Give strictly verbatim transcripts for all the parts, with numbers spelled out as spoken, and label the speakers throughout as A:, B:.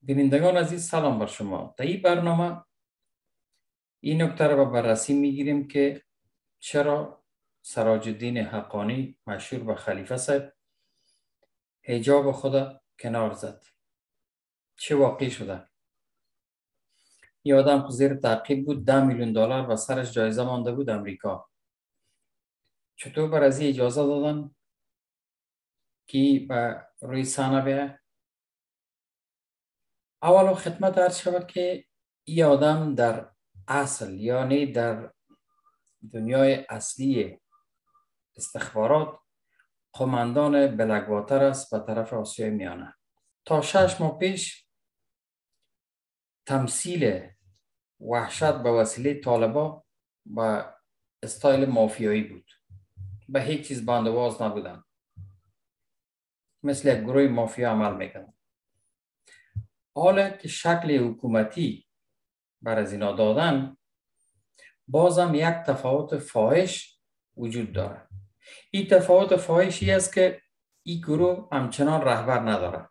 A: بینندگان عزیز، سلام بر شما. در این برنامه این نکته را به بررسی میگیریم که چرا سراج الدین حقانی مشهور به خلیفه صاحب حجاب خود کنار زد. چه واقعی شده؟ این آدم زیر تعقیب بود، ده میلیون دلار و سرش جایزه مانده بود امریکا. چطور بر از این اجازه دادن که به روی صحنه بیاید؟ اولا خدمت عرض شود که این آدم در اصل، یعنی در دنیای اصلی استخبارات، قماندان بلک‌واتر است به طرف آسیای میانه. تا شش ماه پیش تمثیل وحشت به وسیله طالبا به استایل مافیایی بود. به هیچ چیز بندواز نبودن، مثل یک گروه مافیا عمل میکنن. حالا که شکل حکومتی بر از اینا دادن، بازم یک تفاوت فاحش وجود داره. این تفاوت فاحشی است که این گروه همچنان رهبر نداره.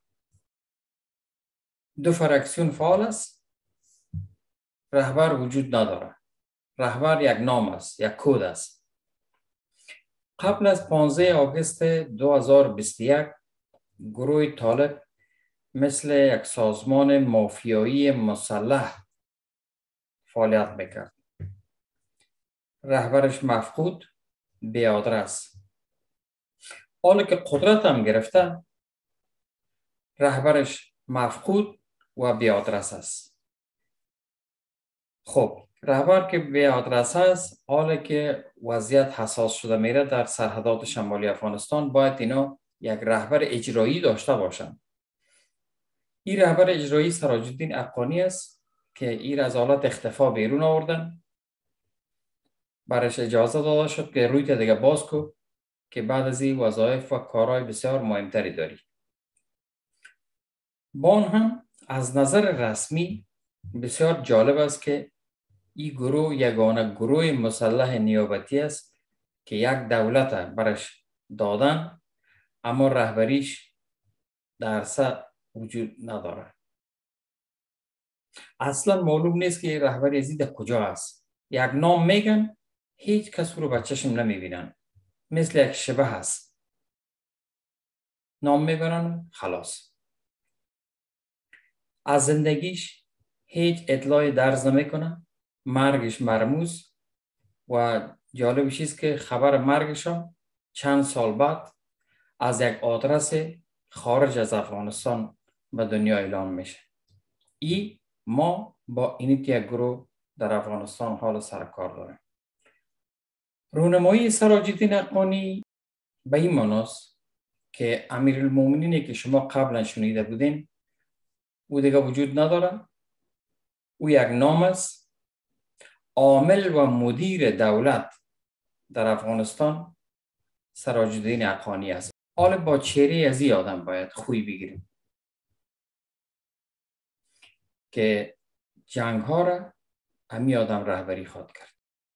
A: دو فرکسیون فعال است، رهبر وجود نداره. رهبر یک نام است، یک کد است. قبل از پانزده آگوست دو هزار و بیست و یک گروه طالب مثل یک سازمان مافیایی مسلح فعالیت میکرد. رهبرش مفقود، بی آدرس. حالا که قدرت هم گرفته، رهبرش مفقود و بی آدرس است. خب رهبر که بی آدرس است، حالا که وضعیت حساس شده میره در سرحدات شمالی افغانستان، باید اینا یک رهبر اجرایی داشته باشند. این رهبر اجرایی سراج الدین حقانی است که این از حالت اختفا بیرون آوردن. برش اجازه داده شد که روی دیگه باز کو که بعد از این وظایف و کارهای بسیار مهمتری داری. با آن هم از نظر رسمی بسیار جالب است که این گروه یگانه گروه مسلح نیابتی است که یک دولت برش دادن، اما رهبریش در سر وجود نداره. اصلا معلوم نیست که رهبری ازید کجا است. یک نام میگن، هیچ کس رو به چشم نمیبینن، مثل یک شبه هست. نام میبرن خلاص. از زندگیش هیچ اطلاعی درز نمیکنه. مرگش مرموز و جالبش است که خبر مرگش چند سال بعد از یک آدرس خارج از افغانستان به دنیا اعلام میشه. ای ما با این یک گروه در افغانستان حال سرکار داریم. رونمایی سراج الدین حقانی به این معناست که امیرالمومنینی که شما قبلا شنیده بودین او دیگه وجود نداره. او یک نام است. عامل و مدیر دولت در افغانستان سراج الدین حقانی است. حالا با چهره از این آدم باید خوی بگیریم که جنگ ها را همی آدم رهبری خواد کرد.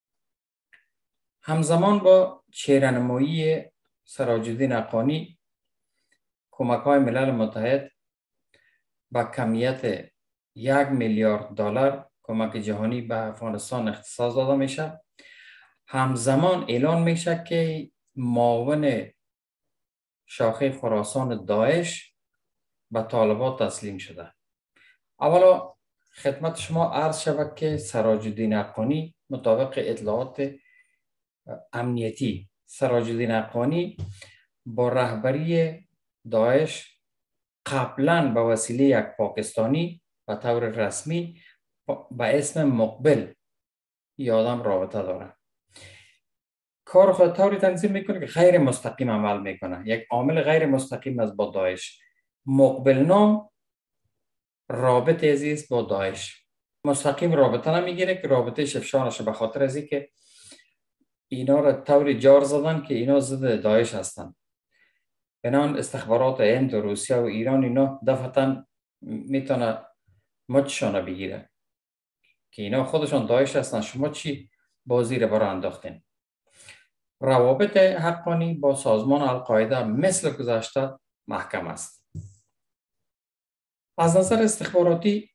A: همزمان با چهره‌نمایی سراج الدین حقانی، کمک های ملل متحد با کمیت یک میلیارد دلار کمک جهانی به افغانستان اختصاص داده میشه. همزمان اعلان میشه که معاون شاخه خراسان داعش به طالبان تسلیم شده. اولا خدمت شما عرض شود که سراج الدین حقانی مطابق اطلاعات امنیتی، سراج الدین حقانی با رهبری داعش قبلا به وسیله یک پاکستانی به طور رسمی به اسم مقبل یادم رابطه داره. کار خود طوری تنظیم میکنه که غیر مستقیم عمل میکنه. یک عامل غیر مستقیم از با داعش. مقبل نام رابطه عزیز با داعش. مستقیم رابطه نمیگیره که رابطه افشانشه، به خاطر از اینکه اینا را طوری جار زدن که اینا ضد داعش هستن. بنان استخبارات هند و روسیه و ایران اینا دفعتا میتونه مچشان بگیره که اینا خودشان داعش هستن، شما چی بازی را برای انداختین. روابط حقانی با سازمان القاعده مثل گذشته محکم است. از نظر استخباراتی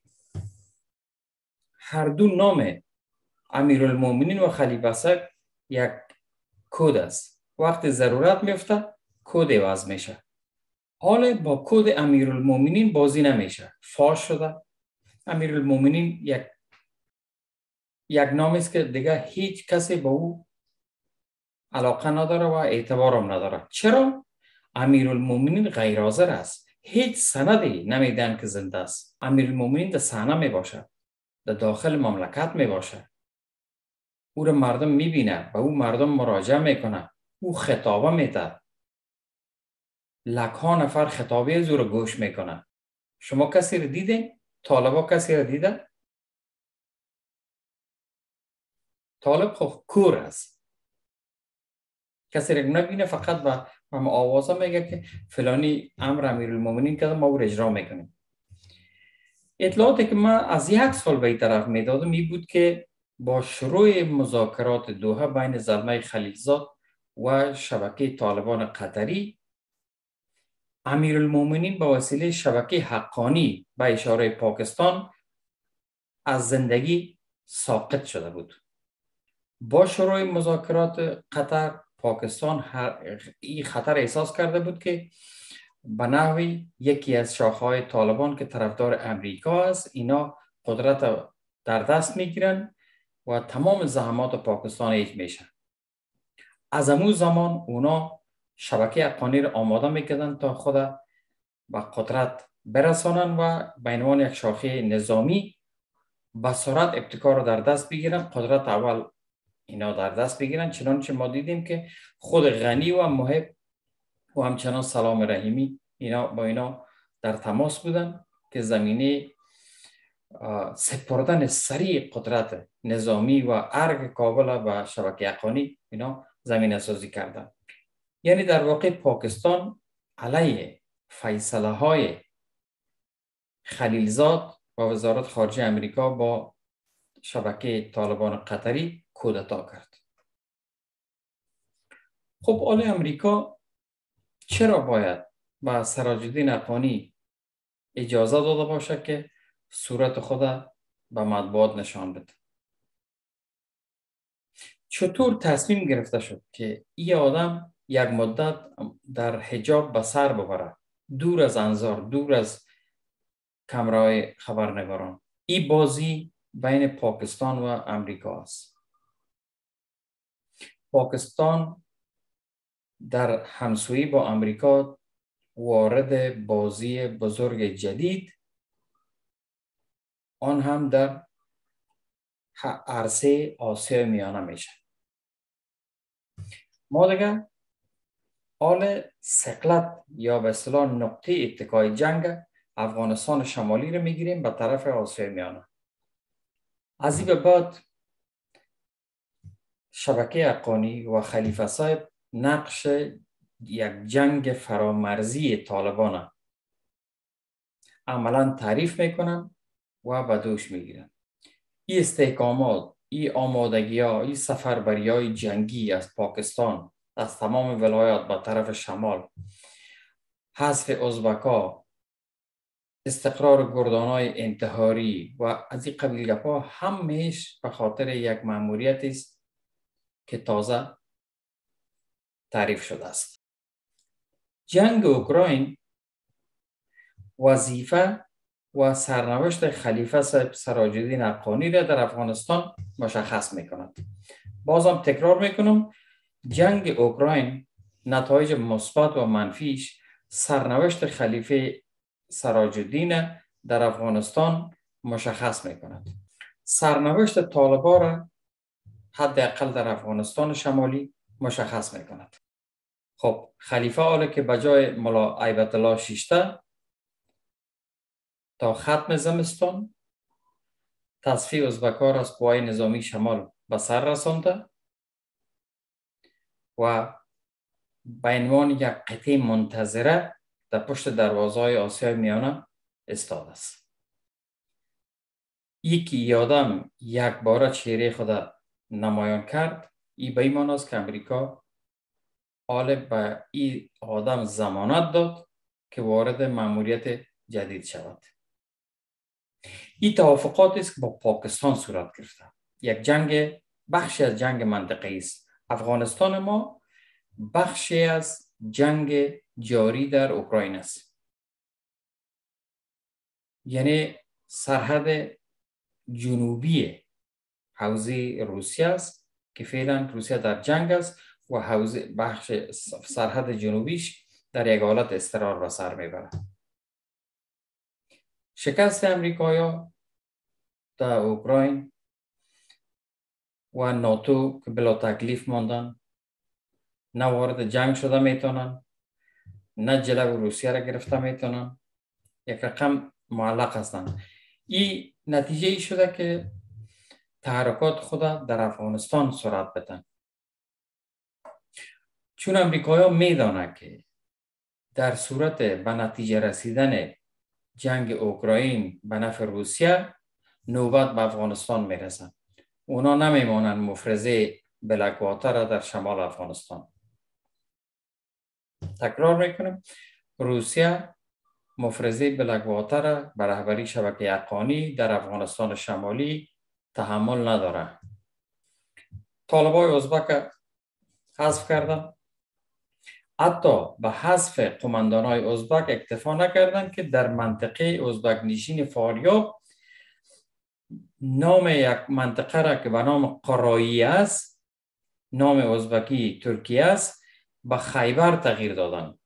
A: هر دو نام امیرالمومنین و خلیفه صاحب یک کد است. وقتی ضرورت میفته کد عوض میشه. حالا با کد امیرالمومنین بازی نمیشه. فاش شده. امیرالمومنین یک یک نامی است که دیگه هیچ کسی با او علاقه نداره و اعتبار هم نداره. چرا؟ امیرالمومنین غیر حاضر است. هیچ سندی نمیدن که زنده است. امیرالمومنین در صحنه می باشه، در داخل مملکت می باشه، او را مردم میبینه، به او مردم مراجعه میکنه، او خطابه میده، لکها نفر خطابه از او را گوش میکنه. شما کسی را دیدین؟ طالبا کسی را دیده؟ طالب خب کور است، کسی را نبینه، فقط به هم آوازه میگه که فلانی امر امیرالمومنین کرده، ما او را اجرا میکنیم. اطلاعاتی که من از یک سال به این طرف میدادم این بود که با شروع مذاکرات دوحه بین زلمه خلیلزاد و شبکه طالبان قطری، امیرالمومنین با وسیله شبکه حقانی به اشاره پاکستان از زندگی ساقط شده بود. با شروع مذاکرات قطر، پاکستان این خطر احساس کرده بود که به نحوی یکی از شاخه‌های طالبان که طرفدار امریکا است، اینا قدرت در دست میگیرن و تمام زحمات پاکستان هیچ میشن. از امون زمان اونا شبکه حقانی را آماده میکردن تا خود به قدرت برسانن و به عنوان یک شاخه نظامی به سرعت ابتکار را در دست بگیرن. قدرت اول اینا در دست بگیرن، چنانچه ما دیدیم که خود غنی و محب و همچنان سلام رحیمی اینا با اینا در تماس بودن که زمینه سپردن سریع قدرت نظامی و ارگ کابل به شبکه حقانی اینا زمینه سازی کردن. یعنی در واقع پاکستان علیه فیصله های خلیلزاد و وزارت خارجه امریکا با شبکه طالبان قطری کودتا کرد. خب آل امریکا چرا باید به سراج‌الدین حقانی اجازه داده باشه که صورت خود به مطبوعات نشان بده؟ چطور تصمیم گرفته شد که این آدم یک مدت در حجاب به سر ببره، دور از انظار، دور از کمرای خبرنگاران؟ این بازی بین پاکستان و امریکا است. پاکستان در همسویی با امریکا وارد بازی بزرگ جدید، آن هم در عرصه آسیا میانه میشه. ما دیگه حال سقلت یا به اصطلاح نقطه اتکای جنگ افغانستان شمالی رو میگیریم به طرف آسیا میانه. از این به بعد شبکه حقانی و خلیفه صاحب نقش یک جنگ فرامرزی طالبان عملا تعریف میکنن و به دوش میگیرن. این استحکامات، این آمادگی ها، این سفربری های جنگی از پاکستان از تمام ولایات به طرف شمال، حذف ازبکا، استقرار گردان های انتحاری و از این قبیل گپا همهش به خاطر یک مأموریت است که تازه تعریف شده است. جنگ اوکراین وظیفه و سرنوشت خلیفه صاحب سراج‌الدین حقانی را در افغانستان مشخص میکند. بازم تکرار میکنم، جنگ اوکراین نتایج مثبت و منفیش سرنوشت خلیفه سراج‌الدین در افغانستان مشخص میکند. سرنوشت طالبان را حداقل در افغانستان شمالی مشخص میکند. خب خلیفه حالا که بجای ملا ایبت الله شیشته تا ختم زمستان تصفیه ازبکان از قوای نظامی شمال به سر رسانده و به عنوان یک قطعه منتظره در پشت دروازه‌های آسیای میانه ایستاده است. یکی آدم یک بار چهره خود نمایان کرد، این به این معنی است که امریکا حال به این آدم ضمانت داد که وارد مأموریت جدید شود. این توافقات است که با پاکستان صورت گرفته. یک جنگ، بخشی از جنگ منطقه‌ای است. افغانستان ما بخشی از جنگ جاری در اوکراین است. یعنی سرحد جنوبی حوزه روسیه است که فعلا روسیه در جنگ است و حوزه بخش سرحد جنوبیش در یک حالت اضطرار به سر میبرد. شکست امریکایا در اوکراین و ناتو که بلا تکلیف ماندن، نه وارد جنگ شده میتونن، نه جلو روسیه را گرفته میتونن، یک رقم معلق هستند. این نتیجه ای شده که تحرکات خود در افغانستان سرعت بدن. چون امریکایا میدانه که در صورت به نتیجه رسیدن جنگ اوکراین به نفع روسیه نوبت به افغانستان میرسن. اونا نمیمانند مفرزه بلک واتر در شمال افغانستان. تکرار میکنم، روسیه مفرزه بلک واتر به رهبری شبکه حقانی در افغانستان شمالی تحمل نداره. طالبای ازبک حذف کردن، حتی به حذف قماندانای ازبک اکتفا نکردند که در منطقه ازبک نشین فاریاب نام یک منطقه را که به نام قرایی است، نام ازبکی ترکیه است، به خیبر تغییر دادند.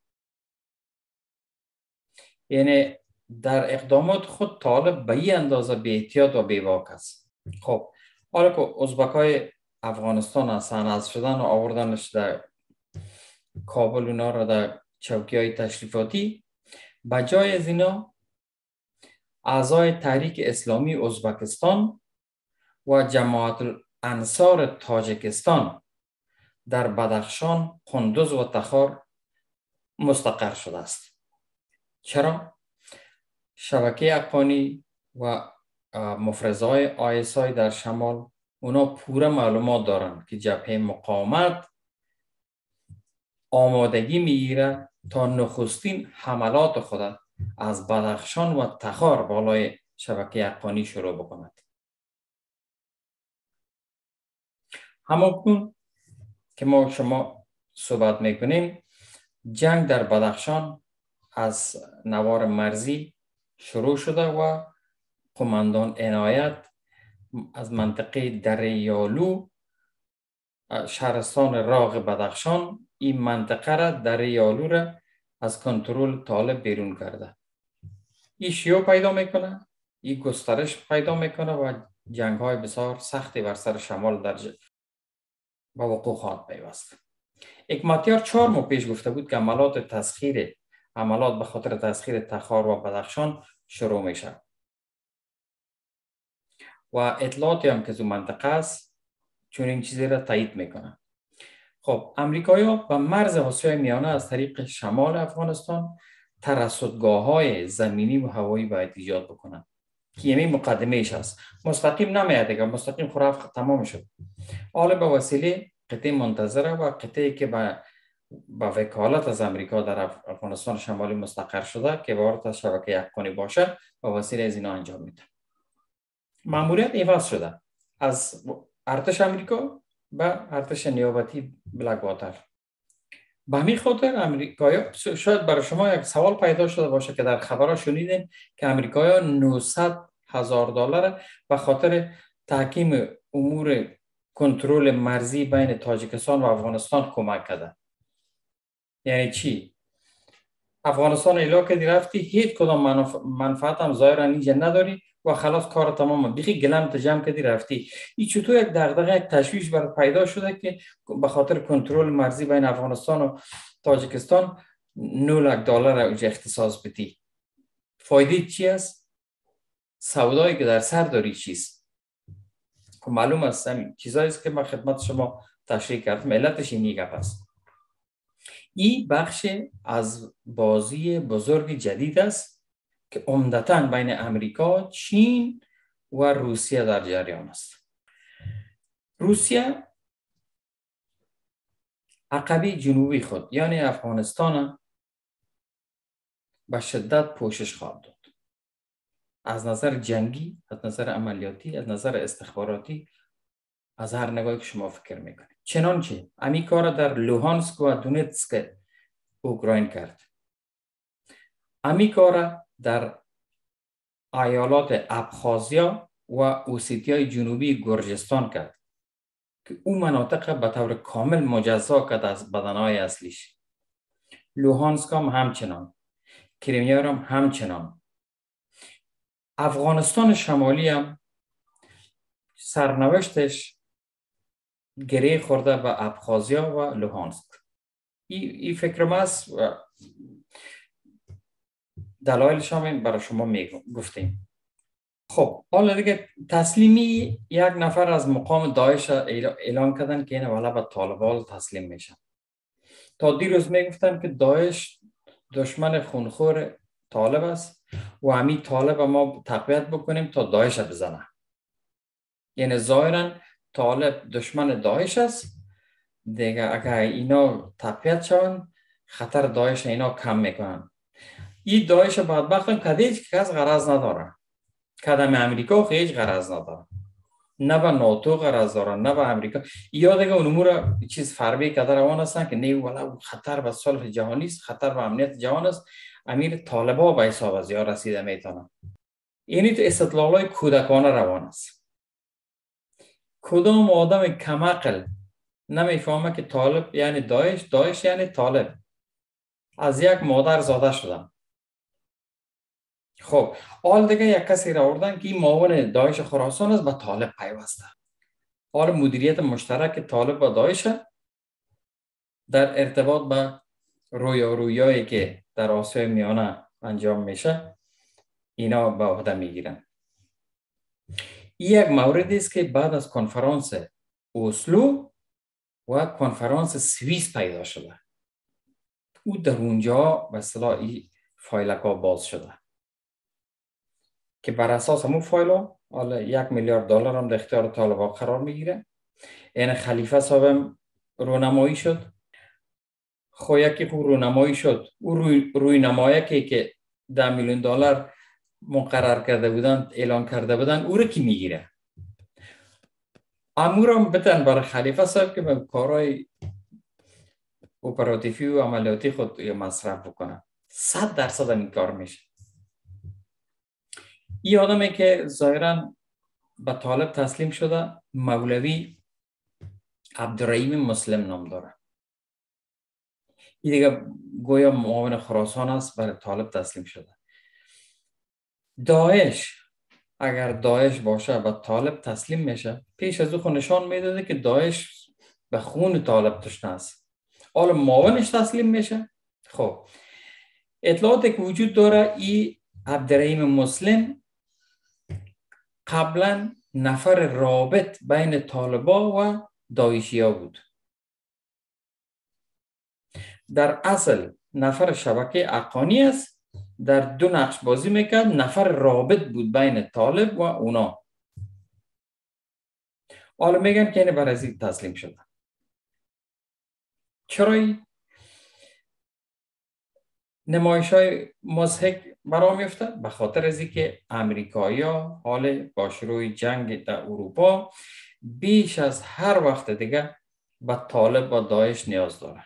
A: یعنی در اقدامات خود طالب به این اندازه بی احتیاط و بی باک است. خب حالا که ازبکای افغانستان هستن، حذف شدن و آوردنش در کابل، اونا را در چوکی های تشریفاتی، بجای از اینا اعضای تحریک اسلامی ازبکستان و جماعت الانصار تاجیکستان در بدخشان، قندوز و تخار مستقر شده است. چرا؟ شبکه حقانی و مفرزهای آی اس آی در شمال اونا پوره معلومات دارند که جبهه مقاومت آمادگی میگیره تا نخستین حملات خود از بدخشان و تخار بالای شبکه حقانی شروع بکند. همکنون که ما شما صحبت میکنیم، جنگ در بدخشان از نوار مرزی شروع شده و قماندان عنایت از منطقه دره یالو، شهرستان راغ بدخشان، این منطقه را دره یالو را از کنترل طالب بیرون کرده. این شیوع پیدا میکنه، این گسترش پیدا میکنه و جنگ های بسیار سختی بر سر شمال در با وقوع خواهد پیوست. حکمتیار چهار ماه پیش گفته بود که عملات تسخیر عملات به خاطر تسخیر تخار و بدخشان شروع میشه و اطلاعاتی هم که تو منطقه است چون این چیزی را تایید میکنه. خب امریکایی‌ها به مرز آسیای میانه از طریق شمال افغانستان ترصدگاه های زمینی و هوایی باید ایجاد بکنن که یعنی مقدمه ایش است. مستقیم نمیاد دیگه، مستقیم خراب تمام شد. حالا به وسیله قطعه منتظره و قطعی که به با وکالت از امریکا در افغانستان شمالی مستقر شده که وارد از شبکه حقانی باشه، با وسیله از اینا انجام میده. ماموریت عوض شده از ارتش امریکا به ارتش نیابتی بلک واتر. به همین خاطر امریکایی، شاید برای شما یک سوال پیدا شده باشه که در خبرها شنیدین که امریکایی نهصد هزار دلار به خاطر تحکیم امور کنترل مرزی بین تاجیکستان و افغانستان کمک کرده. یعنی چی؟ افغانستان علاقه دی رفتی، هیچ کدام منف... منفعت هم ظاهرا اینجا نداری و خلاص کار تمام، بیخی گلم جمع کردی رفتی. این چطور یک دغدغه، یک تشویش بر پیدا شده که به خاطر کنترل مرزی بین افغانستان و تاجیکستان نه لک دلار اونجا اختصاص بدی. فایده چی است؟ سودایی که در سر داری چیست؟ که معلوم است همین چیزایی است که من خدمت شما تشریح کردم. علتش این گپ است. این بخش از بازی بزرگ جدید است که عمدتاً بین امریکا، چین و روسیه در جریان است. روسیه عقبه جنوبی خود یعنی افغانستان به شدت پوشش خواهد داد. از نظر جنگی، از نظر عملیاتی، از نظر استخباراتی، از هر نگاهی که شما فکر میکنید. چنانچه امی کار در لوهانسک و دونتسک اوکراین کرد. امی کار در ایالات ابخازیا و اوسیتیای جنوبی گرجستان کرد که او مناطق به طور کامل مجزا کرد از بدنهای اصلیش. لوهانسک هم همچنان، کریمیا هم همچنان. افغانستان شمالی هم سرنوشتش گره خورده به ابخازیا و لوهانسک. این ای فکر ما است و دلایلش هم برای شما می گفتیم. خب حالا دیگه تسلیمی یک نفر از مقام داعش اعلان کردن که این والا به طالبان تسلیم میشن. تا دیروز میگفتن که داعش دشمن خونخور طالب است و همین طالب ما تقویت بکنیم تا داعش بزنه. یعنی ظاهرا طالب دشمن داعش است دیگه، اگر اینا تقویت شون خطر داعش اینا کم میکنن. این داعش بدبخت هم کده هیچ کس غرض نداره، کدام امریکا هیچ غرض نداره، نه به ناتو غرض داره نه به امریکا. یا دیگه اون امور چیز فربی کده روان هستن که نه والا خطر به صلح جهانی است، خطر به امنیت جهان است، امیر طالبا به حساب از یا رسیده میتونه. اینی تو استدلالای کودکانه روان است. کدام آدم کمعقل نمیفهمه که طالب یعنی داعش، داعش یعنی طالب، از یک مادر زاده شدن. خب حال دیگه یک کسی را آوردن که این معاون داعش خراسان است، به طالب پیوسته. حال مدیریت مشترک طالب و داعش در ارتباط به رویارویایی که در آسیای میانه انجام میشه اینا به عهده میگیرن. این یک موردی است که بعد از کنفرانس اسلو و کنفرانس سوئیس پیدا شده. او در اونجا به اصطلاح این فایلکا باز شده که بر اساس همون فایلا حالا یک میلیارد دلار هم در اختیار طالبان قرار میگیره. این خلیفه صاحب رونمایی شد. خو یکی خو رونمایی شد، او روی, روی نمایکی که ده میلیون دلار مقرر کرده بودن اعلان کرده بودن او رو کی میگیره؟ امور هم بتن برای خلیفه صاحب که به کارهای اپراتیفی و عملیاتی خود مصرف بکنه. صد درصد این کار میشه. این آدمی که ظاهرا به طالب تسلیم شده مولوی عبدالرحیم مسلم نام داره. این دیگه گویا معاون خراسان است، برای طالب تسلیم شده. داعش اگر داعش باشه به طالب تسلیم میشه، پیش از او خود نشان میداده که داعش به خون طالب تشنه است. حالا معاونش تسلیم میشه. خب اطلاعاتی که وجود داره این عبدالرحیم مسلم قبلا نفر رابط بین طالبا و داعشی ها بود. در اصل نفر شبکه اقانی است، در دو نقش بازی میکرد، نفر رابط بود بین طالب و اونا. حالا میگن که این برای تسلیم شده. چرایی؟ نمایش های مضحک برام میفته به خاطر از اینکه امریکایی ها حال با شروع جنگ در اروپا بیش از هر وقت دیگه به طالب و داعش نیاز داره.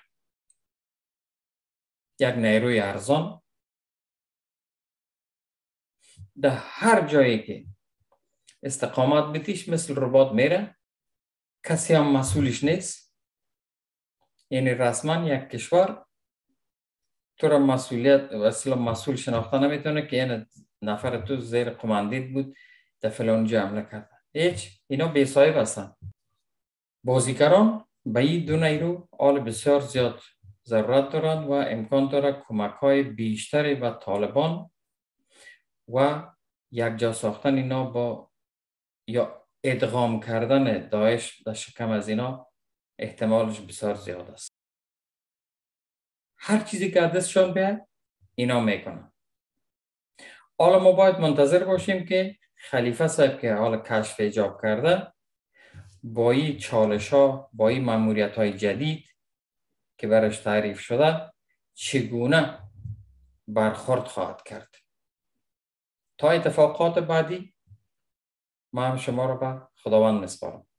A: یک نیروی ارزان در هر جایی که استقامت بتیش مثل رباط میره، کسی هم مسئولش نیست. یعنی رسما یک کشور تو را مسئولیت اصلا مسئول شناخته نمیتونه که این نفر تو زیر قماندیت بود در فلان جا حمله کرده. هیچ، اینا بی صاحب هستن. بازیگران به این دو نیرو آل بسیار زیاد ضرورت دارند و امکان داره کمک های بیشتری به طالبان و یک جا ساختن اینا با یا ادغام کردن داعش در شکم از اینا احتمالش بسیار زیاد است. هر چیزی که دستشان بیاد اینا میکنن. حالا ما باید منتظر باشیم که خلیفه صاحب که حالا کشف ایجاب کرده با این چالش ها، با این ماموریت های جدید که برش تعریف شده چگونه برخورد خواهد کرد. تا اتفاقات بعدی، ما هم شما رو به خداوند میسپارم.